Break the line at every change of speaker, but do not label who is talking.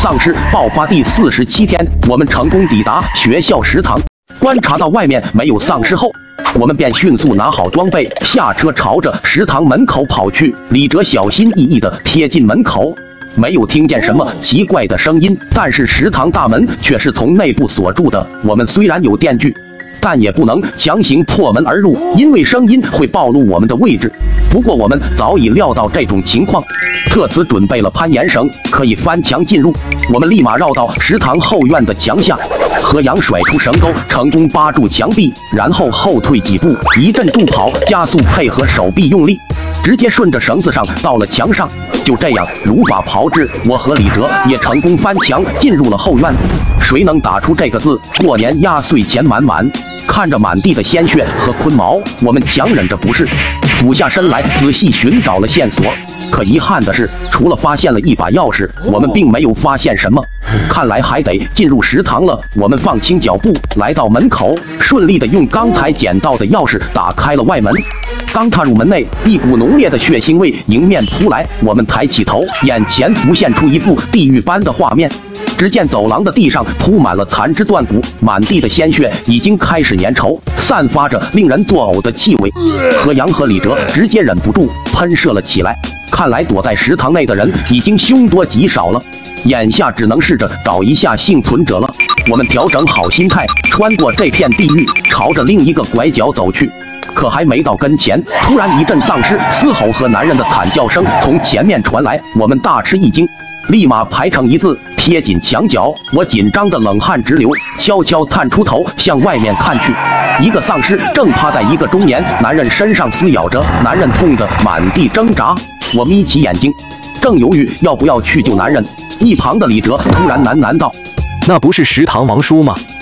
丧尸爆发第47天，我们成功抵达学校食堂。观察到外面没有丧尸后，我们便迅速拿好装备，下车朝着食堂门口跑去。李哲小心翼翼地贴近门口，没有听见什么奇怪的声音，但是食堂大门却是从内部锁住的。我们虽然有电锯，但也不能强行破门而入，因为声音会暴露我们的位置。不过我们早已料到这种情况，特此准备了攀岩绳，可以翻墙进入。我们立马绕到食堂后院的墙下，何阳甩出绳钩，成功扒住墙壁，然后后退几步，一阵助跑，加速配合手臂用力，直接顺着绳子上到了墙上。就这样如法炮制，我和李哲也成功翻墙进入了后院。谁能打出这个字？过年压岁钱满满。看着满地的鲜血和昆毛，我们强忍着不适，俯下身来仔细寻找了线索。可遗憾的是，除了发现了一把钥匙，我们并没有发现什么。看来还得进入食堂了。我们放轻脚步，来到门口，顺利的用刚才捡到的钥匙打开了外门。刚踏入门内，一股浓烈的血腥味迎面扑来。我们抬起头，眼前浮现出一幅地狱般的画面。只见走廊的地上铺满了残肢断骨，满地的鲜血已经开始粘稠，散发着令人作呕的气味。何阳和李哲直接忍不住喷射了起来。看来躲在食堂内的人已经凶多吉少了，眼下只能试着找一下幸存者了。我们调整好心态，穿过这片地狱，朝着另一个拐角走去。可还没到跟前，突然一阵丧尸嘶吼和男人的惨叫声从前面传来，我们大吃一惊，立马排成一字贴紧墙角。我紧张的冷汗直流，悄悄探出头向外面看去，一个丧尸正趴在一个中年男人身上撕咬着，男人痛得满地挣扎。我眯起眼睛，正犹豫要不要去救男人，一旁的李哲突然喃喃道：“
那不是食堂王叔吗？